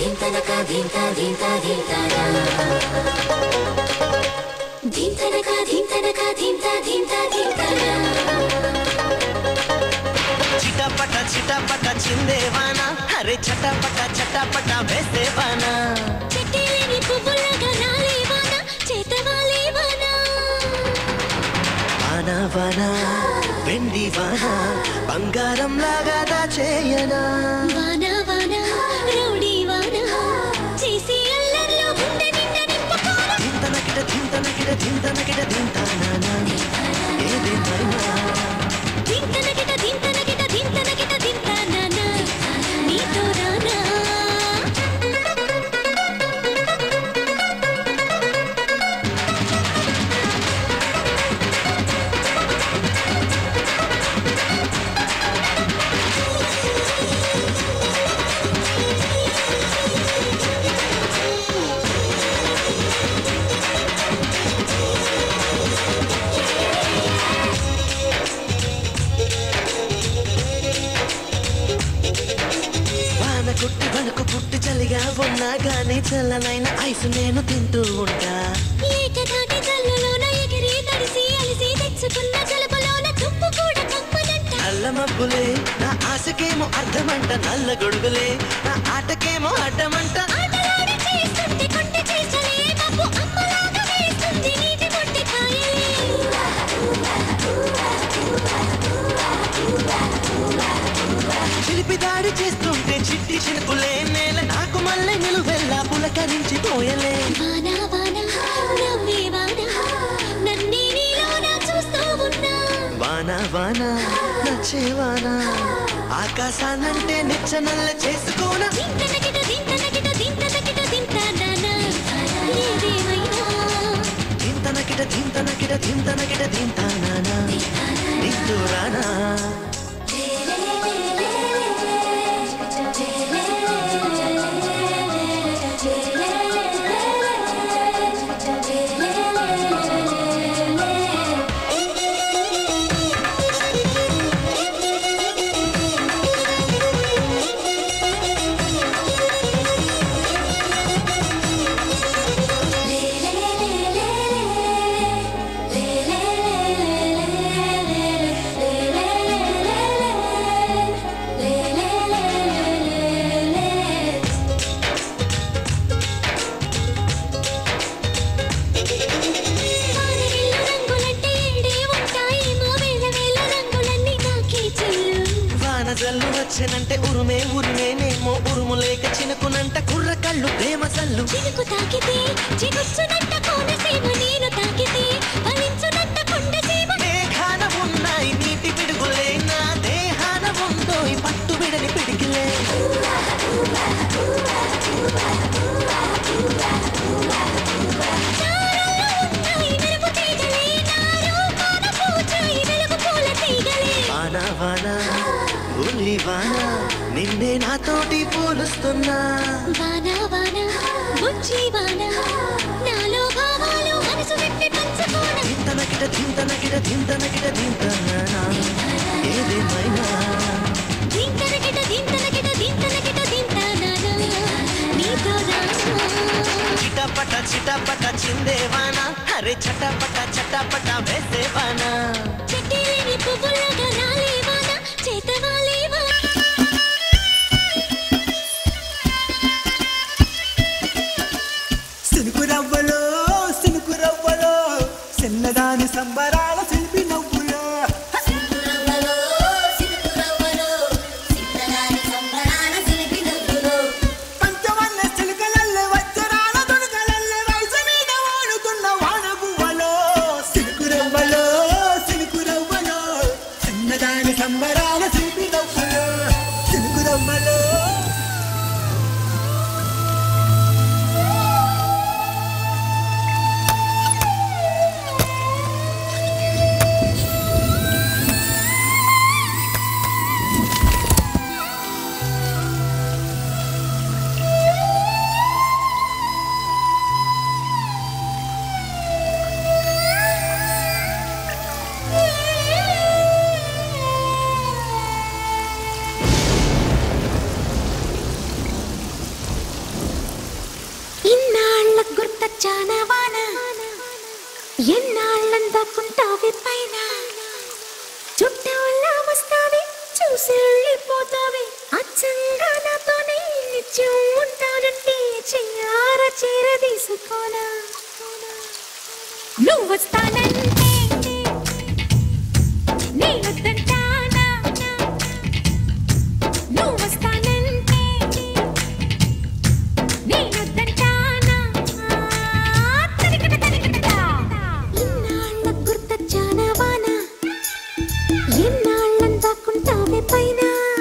ధింతనక ధింత ధింత ధింతనా ధింతనక ధింతనక ధింత ధింత ధింతనా చిటపట చిటపట చిందేవానా అరే చటపట చటపట వేసేవానా చెట్టేలేని పువ్వులగా రాలేవానా చేతవాలేవానా వానా వానా వెండి వానా బంగారం లాగా దాచేయనా వానా వానా రౌడీ వానా చేసి అల్లర్లో గుండె నిండా నింపుకోనా ధింతనకిట ధింతనకిట ధింతనకిట ధింతానా ఏదేమైనా ధింతనకిట ధింతనకిట ధింతనకిట ధింతానా నీతో రానా కుట్టి వణుకు పుట్టి చలిగా ఉన్నా గానీ చల్లనైన ఐస్ నేను తింటూ ఉంటా ఏకధాటి జల్లులోన ఎగిరి తడిసి అలిసి తెచ్చుకున్న జలుబులోన తుప్పు కూడా కమ్మనంట నల్ల మబ్బులే నా ఆశకేమో అర్థమంట నల్ల గొడుగులే నా ఆటకేమో అడ్డమంట ఆటలాడి చేస్తుంటే కొంటె చేసలే మబ్బు అమ్మలాగా వేస్తుంది నీటి మొట్టి కాయలే చిలిపి దాడి చేస్తుంటే చిట్టి చినుకులే నేల నాకు మళ్ళీ నిలువెల్లా పులకరించిపోయలే వానా వానా నవ్వే వానా నన్నే నీలోన చూస్తూ ఉన్నా వానా వానా నచ్చేవానా ఆకాశానంటే నిచ్చనల్ల చేసుకోనా ధింతనకిట ధింతనకిట ధింతనకిట ధింతానా ఏదేమైనా ధింతనకిట ధింతనకిట ధింతనకిట ధింతానా నీతో రానా జల్లు వచ్చేనంటే ఉరుమే ఉరిమేనేమో ఉరుము లేక చినుకునంట కుర్ర కళ్ళు ప్రేమ సల్లు చినుకు తాకితే చిగుచ్చునంట కోనసీమ నీరు తాకితే ఫలించునంట కొండసీమ మేఘాన ఉన్నాయి నీటి పిడుగులే నా దేహాన ఉందో ఈ పట్టు విడని పిడికిలే వానా వానా ఉల్లి వానా నిన్నే నాతోటి పోలుస్తున్నా వానా వానా బుజ్జి వానా నాలో భావాలు మనసు విప్పి పంచుకోనా ధింతనకిట ధింతనకిట ధింతనకిట ధింతానా ఏదేమైనా ధింతనకిట ధింతనకిట ధింతనకిట ధింతానా నీతో రానా చిటపట చిటపట చిందేవానా అరే చటపట చటపట వేసేవానా చెట్టేలేని పువ్వులగా రాలేవానా చేతవాలేవానా సినుకు రవ్వలో చిన్నదాని సంబరాల శిల్పి నవ్వులో పంచవన్న చిలుకలల్లే వజ్రాల దునుకలల్లే వయసు మీద వాడుతున్న వానగువ్వలో సినుకు రవ్వలో చిన్నదాని ఎన్నాళ్ళందాకుంటావి పైన చుట్టూలా వస్తావి చూసి వెళ్ళిపోతావి అచ్చంగా నాతోనే నిత్యం ఉంటానంటే చెయ్యార చీర తీసుకోనా నువ్వు వస్తానంటే నేనొద్దంటానా నువ్వు వస్తానంటే నేనొద్దంటానా ఇన్నాళ్ళ గుర్తొచ్చానా వానా ఎన్నాళ్ళందాకుంటావే పైన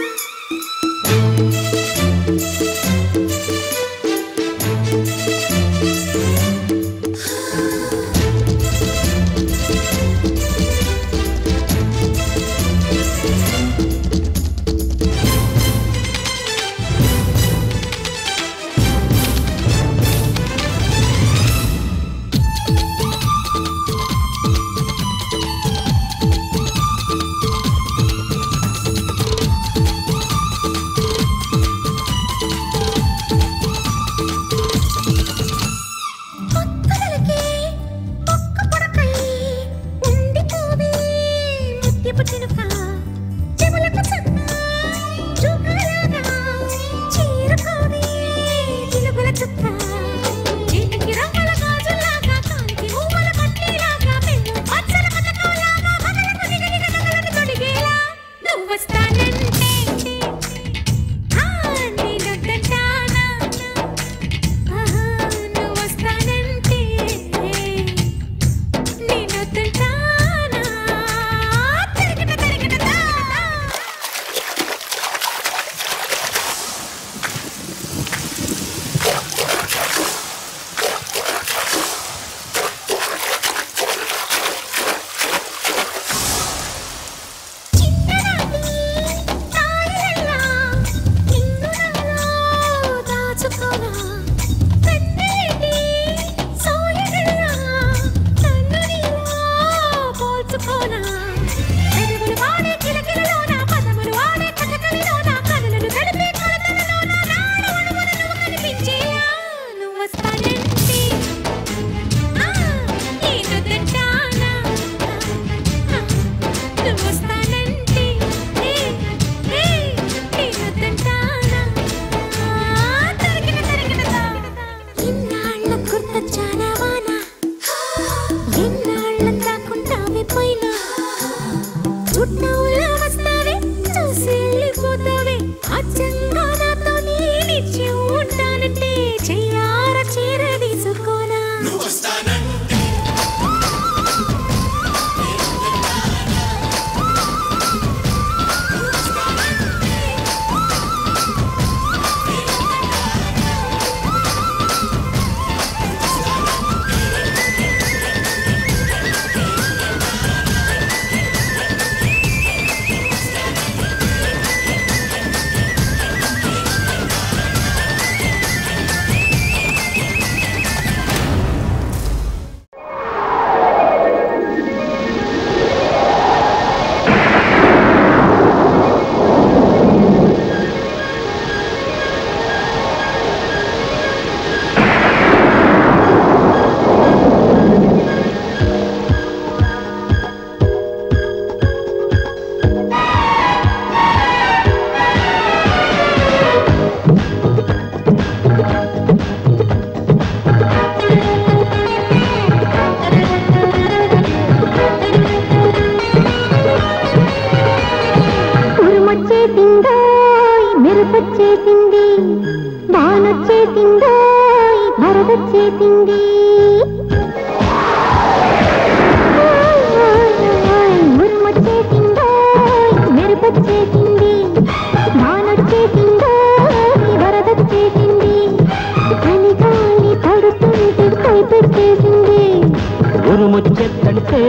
ముచ్చెత్తంటే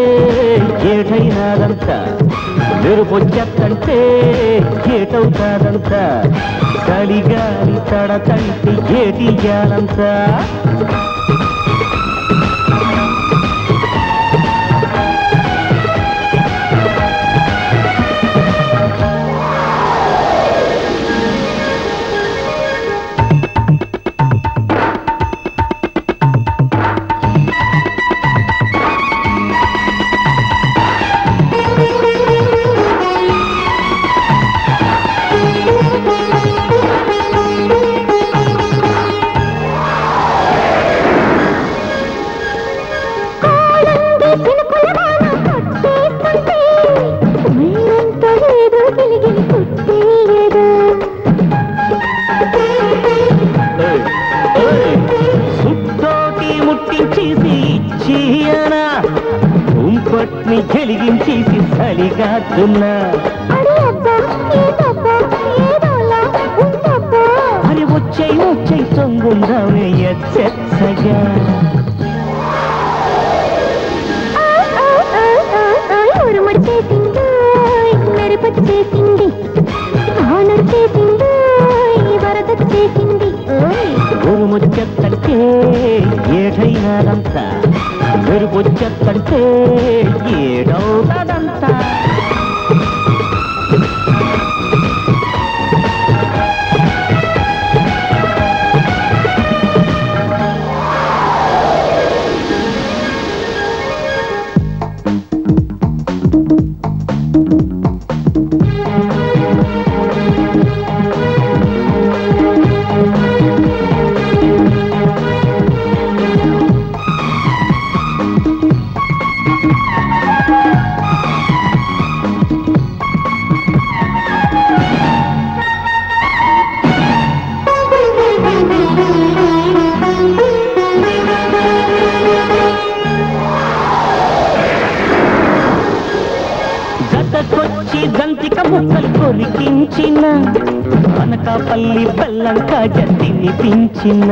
ఏటైనాదంతా మెరుపొచ్చెత్తంటే ఏటవుతాదంతా చలిగాలి తడతంటే ఏటియాలంతా సుట్టోటి ముట్టించేసి ఇచ్చియనా ఉంపట్ని చెలిగించేసి సలిగాతున్నా అని వచ్చే సొంగుందామే ఎచ్చగా ఉరుముచ్చెత్తంటే ఏటైనాదంతా మెరుపొచ్చెత్తంటే ఏడవుతాదంతా జతకొచ్చి దంతిక ముక్కలు కొరికించిన అనకాపల్లి బెల్లంక జతినిపించిన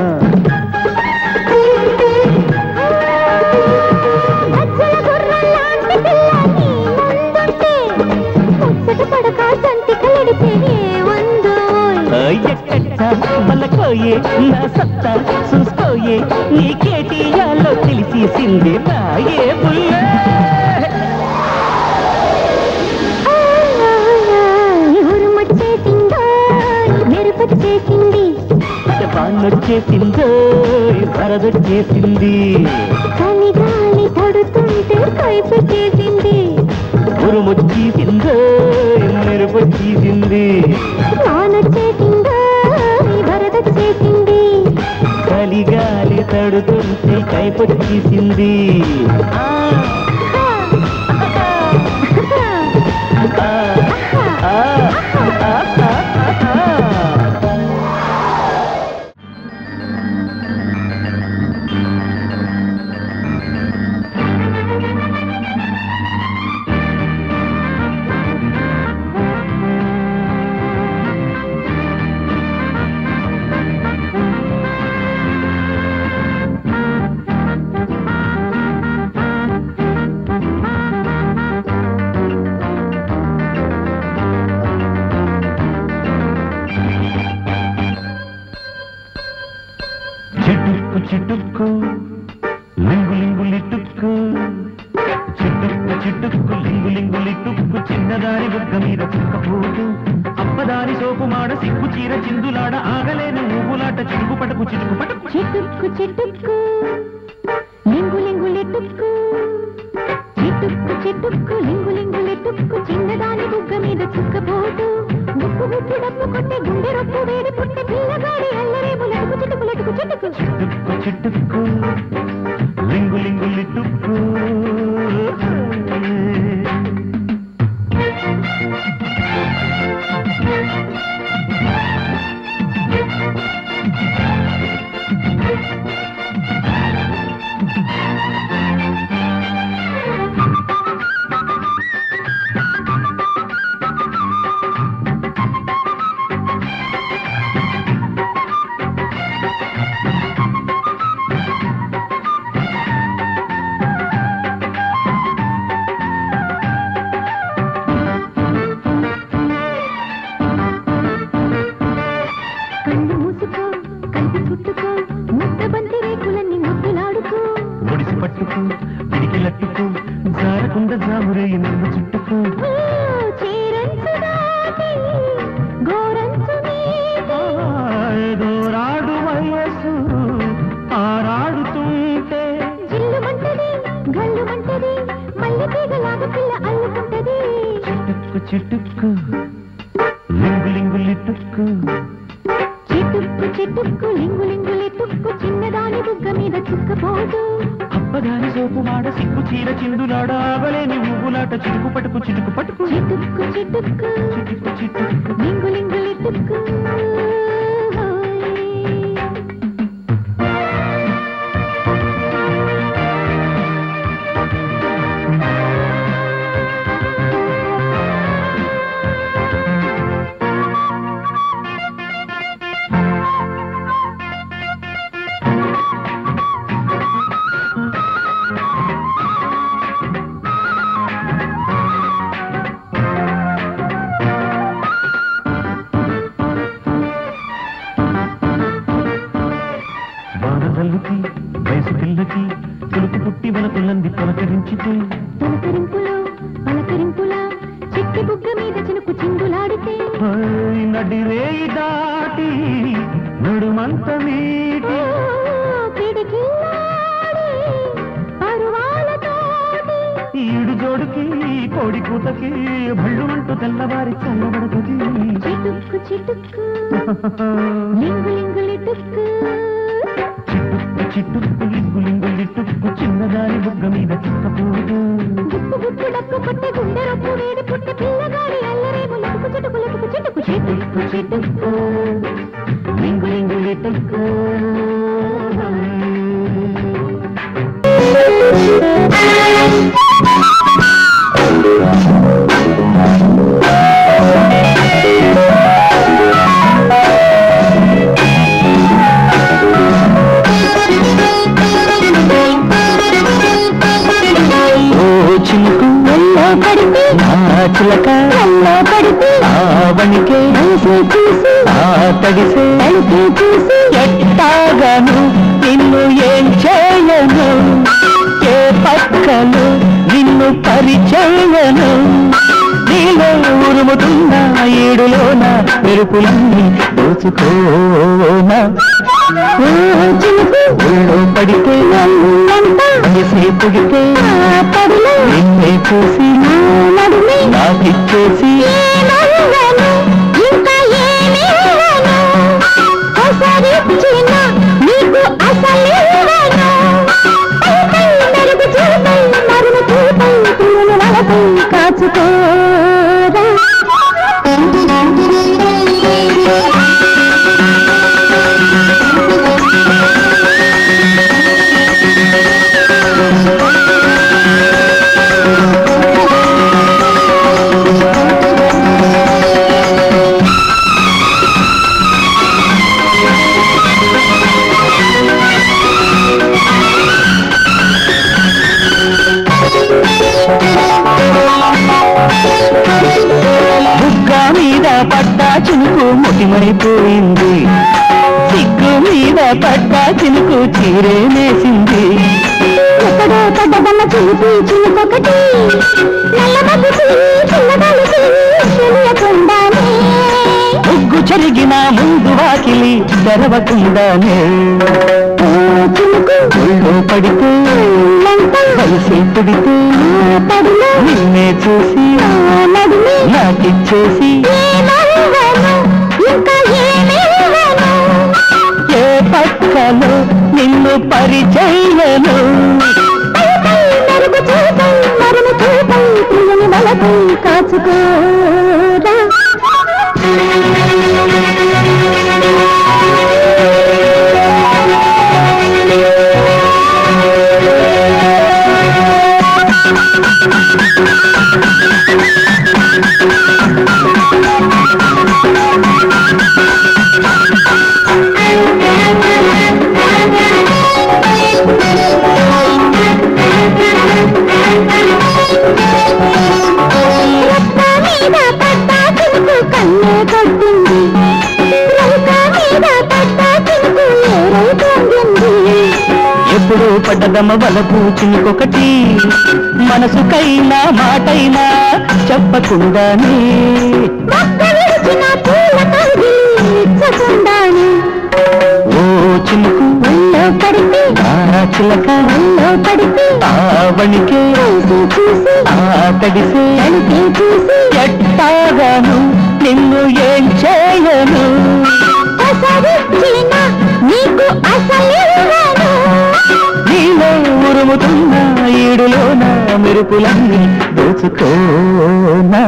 బలకోయే నా సత్తా చూసుకోయే నీకేటియాలో తెలిసేసింది నాయే బుల్లే వానొచ్చేసిందో వరదొచ్చేసింది గాలి తడుతుంటే కైపెట్టేసింది ఉరుమొచ్చేసిందో మెరుపొచ్చేసింది వానొచ్చేసిందో వరదొచ్చేసింది గాలి తడుతుంటే కైపొచ్చేసింది చిటుక్కు లింగు లింగు లిటుక్కు చిటుక్కు చిటుక్కు లింగు లింగు లిటుక్కు చిన్నదారి బుగ్గ మీద చుక్కపోటు అప్పదారి సోపు మాడ సిగ్గు చీర చిందులాడ ఆగలేని ఊగులాట చిటుకు పటకు చిటుకు పటకు చిటుక్కు చిటుక్కు లింగు లింగు లిటుక్కు చిటుక్కు చిటుక్కు లింగు లింగు లిటుక్కు చిన్నదాని బుగ్గ మీద చుక్కపోటు గుప్పు గుప్పు డప్పు కొట్టే గుండె రొప్పు వేడి పుట్టే పిల్లగాడి అల్లరేపు లటుకు చిటుకు లటుకు చిటుకు చిటుక్కు చిటుక్కు లింగు లింగు లిటుక్కు చిటుక్కు లింగు లింగు లిటుక్కు చిటుక్కు చిటుక్కు లింగు లింగు లిటుక్కు చిన్నదాని బుగ్గ మీద చుక్కపోటు అప్పదాని సోపు మాడ సిగ్గు చీర చిందులాడ ఆగలేని ఊగులాట చిటుకు పటుకు చిటుకు పటుకు చిటుక్కు చిటుక్కు చిటుకు చిటుకు లింగు లింగు లిటుక్కు వానదల్లుకి వయసు పిల్లకి తులుకు పుట్టి వలకులంది పలకరించితే పలకరింపులో పలకరింపులా చెట్టి బుగ్గ మీద చినుకు చిందులాడితే నడిరేయి దాటి నడుమంత నీటి పిడికిల్లాడి పరువాలతోటి ఈడు జోడుకి కోడి కూతకి భళ్ళు అంటూ తెల్లవారి చల్లబడతది చిటుక్కు చిటుక్కు లింగు లింగు లిటుక్కు చిట్టుక్కు చిట్టుక్కు లింగు లింగు లిట్టుక్కు చిన్నదాని బుగ్గ మీద చిక్కపోదు గుప్పు గుప్పు డప్పు కొట్టే గుండె రొప్పు వేడి పుట్టి పిల్లగాడి అల్లరేమో లటుకు చిటుకు లటుకు చిటుకు చిటుక్కు చిటుక్కు లింగు లింగు లిట్టుక్కు చినుకు పడితే చిలక పడితే వణికే చూసి తడిసే చూసి ఎట్టాగను నిన్ను ఏం చేయను ఏ పక్కను నిన్ను పరిచయను నీలో ఉరుముతున్న ఏడులోన మెరుపులన్నీ దోచుకోనా చినుకు పడితే పుడితే నిన్నే చూసి నాకిచ్చేసి ఇంకా నీకు అసలు కాచుకోరా పడ్డా చినుకు ముటిమైపోయింది సిగ్గు మీద పడ్డా చినుకు చీరేనేసింది ఎక్కడో పడ్డదన్న చినుకు చినుకొకటి ముగ్గు చెరిగిన ముందు వాకిలి తెరవకుండానే చినుకు ఒళ్ళో పడితే కలిసి పుడితే నిన్నే చూసి నాకిచ్చేసి ఇంకా ఏ పక్కలో నిన్ను పరిచయను మరుగు చూపై ప్రియని వలపై కాచుకోరా ఎప్పుడు పడ్డదమ్మ వలపు చినుకొకటి మనసుకైనా మాటైనా చెప్పకుండానే ఓ చినుకు పడితే చిలక పడితే వణికే తడిసే చూసి ఎట్టాగాను నిన్ను ఏం చేయను నీకు అసలు నీలో ఉరుముతున్న ఈడులోన మెరుపులన్నీ దోచుకోనా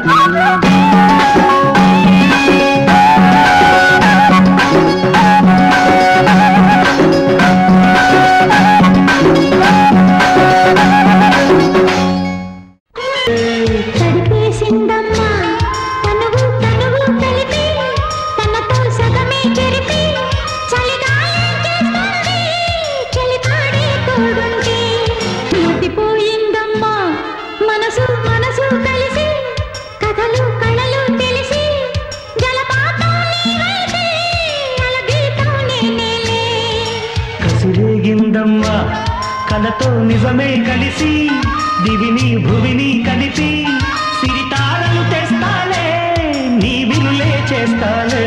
కలతో నిజమే కలిసి దివిని భువిని కలిపి సిరితారలు తెస్తాలే నీ వినులే చేస్తాలే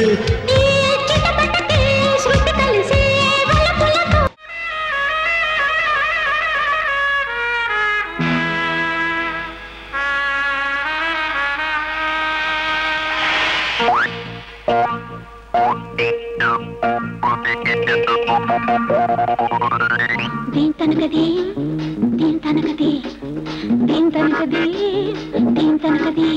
దీన్ తనకది దీన్ తనకది దీన్ తనకది దీన్ తనకది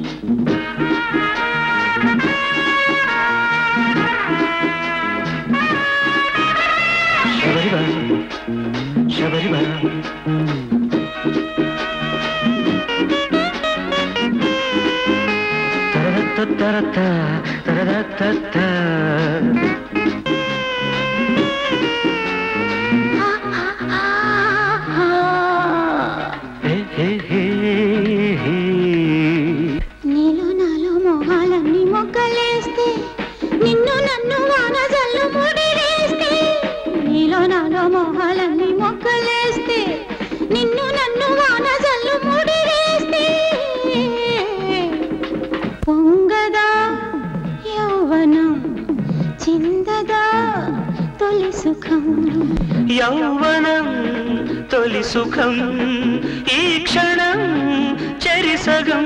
శబరిమల తరత తరత నీలో నాలో మొహాలన్నీ మొగ్గలేస్తే నిన్ను నన్ను వానజల్లు ముడివేస్తే నీలో నాలో మొహాలన్నీ మొగ్గలేస్తే నిన్ను నన్ను వానజల్లు ముడివేస్తే పొంగదా యౌవనం చిందదా తొలి సుఖం యౌవనం తొలి సుఖం ఈ క్షణం చెరిసగం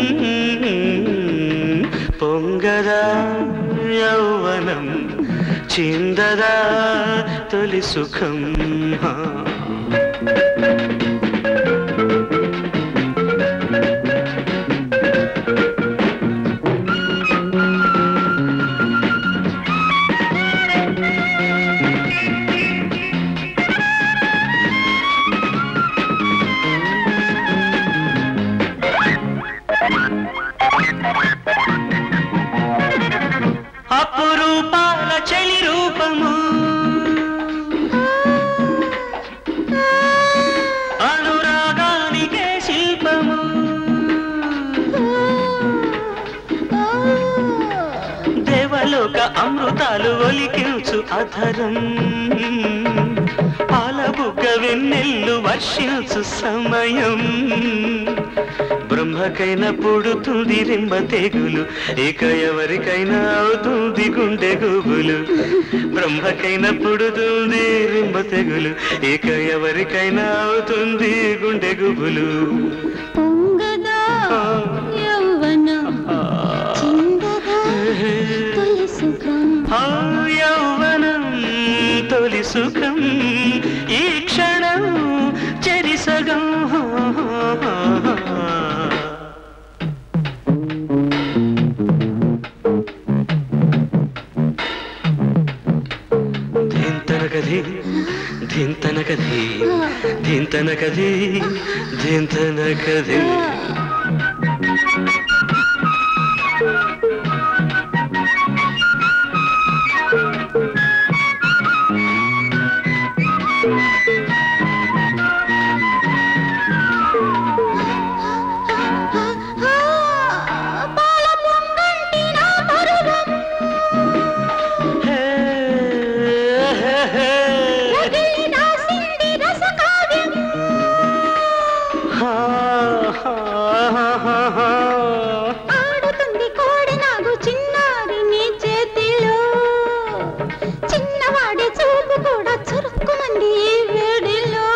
పొంగదా యౌవనం చిందదా తొలి సుఖం అపురూపాల చెలి రూపము అనురాగానికే శిల్పము దేవలోక అమృతాలు ఒలికించు అధరం పాలబుగ్గ వెన్నెల్లు వర్షించు సమయం బ్రహ్మకైనా పుడుతుంది రింబ తెగులు ఇక ఎవరికైనా అవుతుంది గుండె గుబులు బ్రహ్మకైనా పుడుతుంది రింబ తెగులు ఇక ఎవరికైనా అవుతుంది గుండె గుబులు పొంగదా యౌవనం చిందదా తొలి సుఖం యౌవనం తొలి సుఖం ఈ క్షణం చెరిసగం ధింతనకది ధింతనకది ధింతనకది ఆడుతుంది కోడి నాగు చిన్నారి నీ చేతిలో చిన్నవాడి చూపు కూడా చురుక్కుమంది ఈ వేడిలో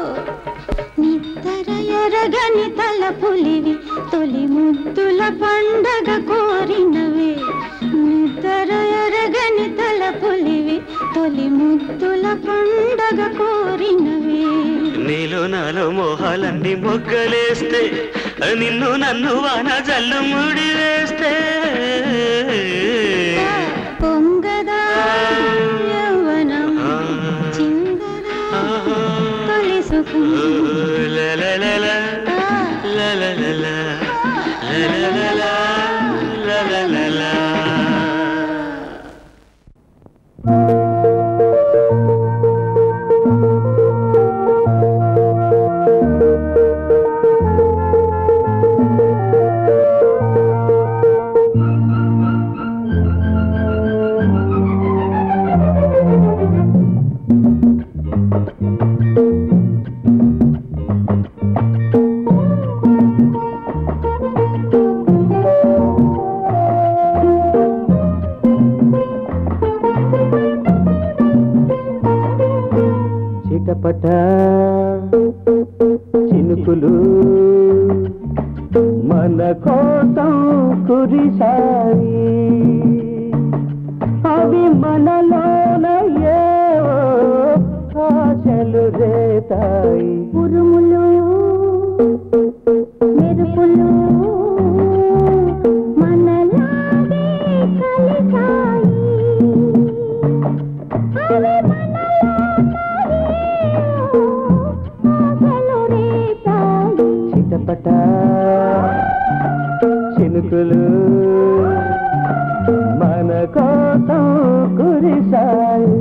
నిద్ర ఎరగని తల పులివి తొలి ముద్దుల పండగ కోరినవే నిద్ర ఎరగని తలపులివి తొలి ముద్దుల పండగ కోరినవి నీలో నాలో మోహాలన్నీ మొగ్గలేస్తే నిన్ను నన్ను వాన జల్లు ముడి వేస్తే పొంగదా యవ్వనం చిందదా తొలి సుఖం లలలలా లలలలా లలలలా లలలలా చిటపట చినుకులు మన కోసం కురిశాయి అవి మనలోన ఏవో ఆశలు రేతాయి ఉరుములు మెరుపులు మనలాగే కలిసాయి అవి చిటపట చినుకులు మన కోసం కురిశాయి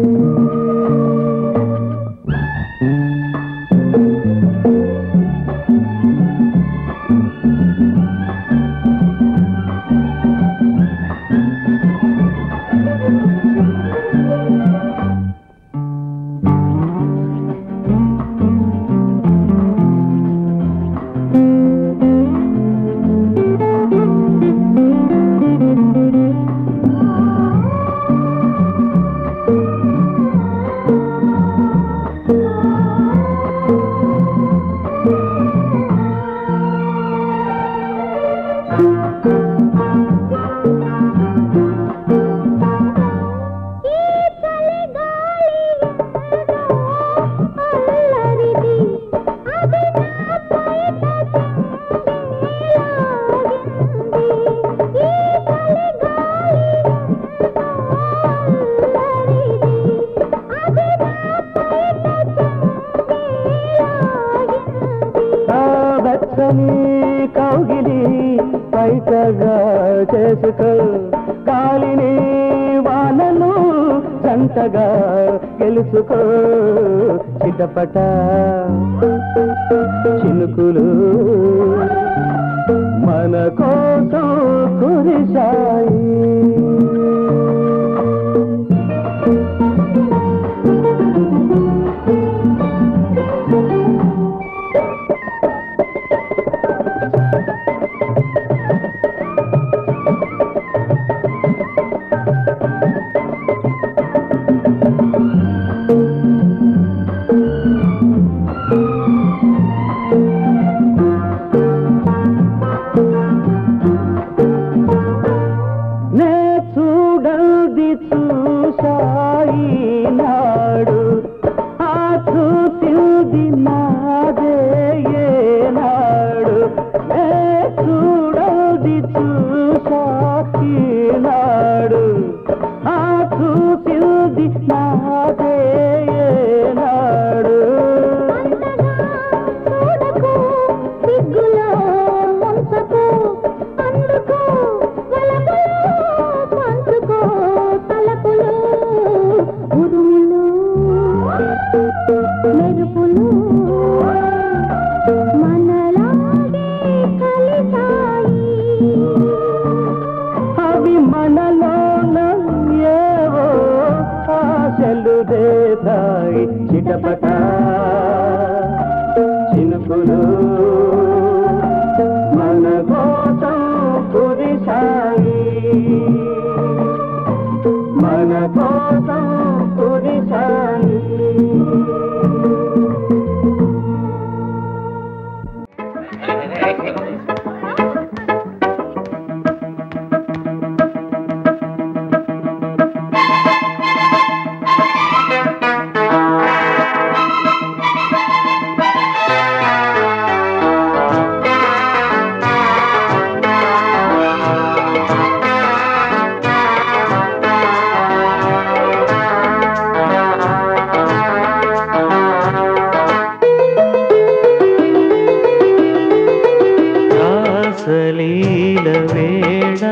కౌగిలి పైటగా చేసుకో గాలిని వానను జంటగా గెలుచుకో చిటపట చినుకులు మన కోసం కురిశాయి చిటపట చినుకులు మన కోసం కురిశాయి మన కోసం కురిశాయి వేళ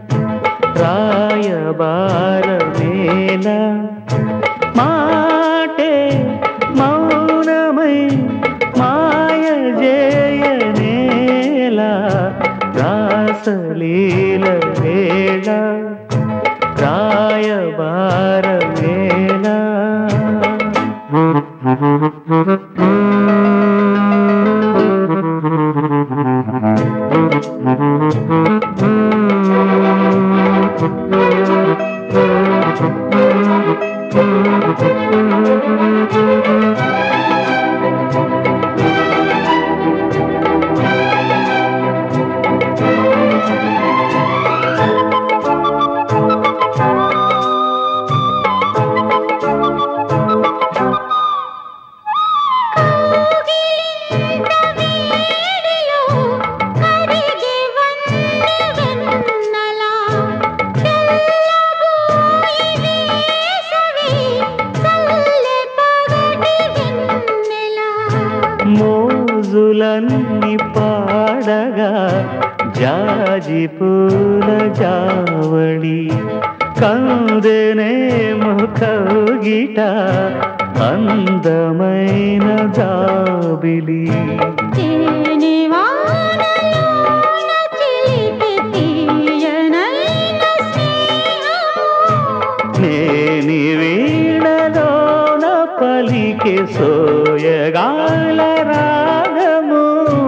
రాయబారమేళ మాటే మౌనమై మాయ జయనేల రాసలీల వేళ రాయబారమేళ మోజులన్నీ పాడగా జాజి పూల జావళి కందెనేమో కౌగిట అందమైన జాబిలి నేని వీణలోన పలికే సోయగాల రాగము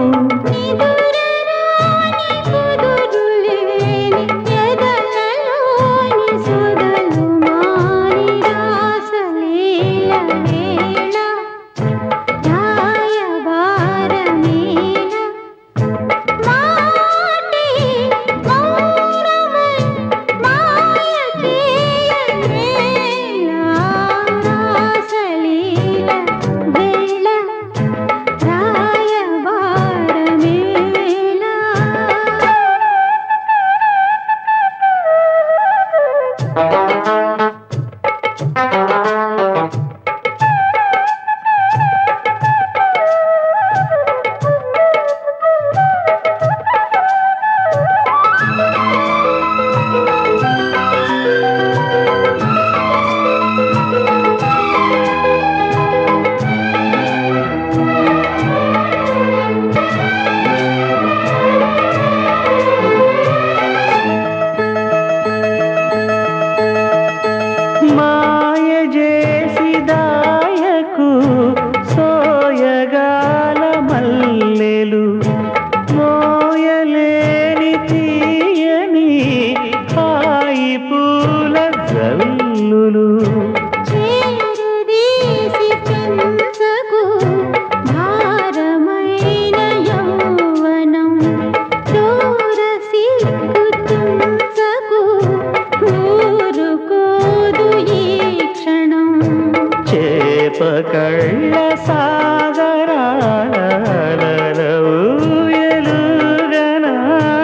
మాయ చేసిదాయకు సోయగాల మల్లెలు మోయలేని తీయని హాయి పూల జల్లులు కళ్ళ సాగరాల ఊయలుగనా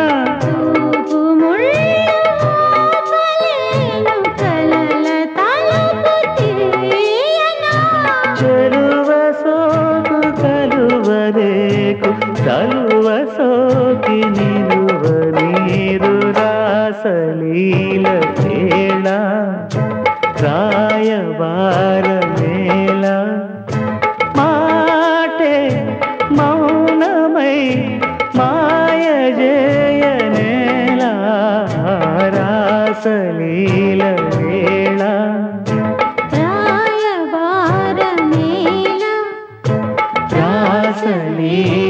చెరువ సోకు కలువరేకు కలువ సోకి నిలువ నీరు రాసలీల తేళ రాయబారమేళ మాటే మౌనమై మాయ జయనేల రాసలీల వేళ రాయబారమేళ రాసలీల